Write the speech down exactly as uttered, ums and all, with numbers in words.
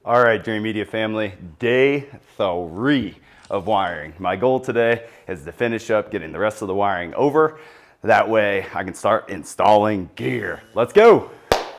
All right, Dream Media family, day three of wiring. My goal today is to finish up getting the rest of the wiring over. That way I can start installing gear. Let's go.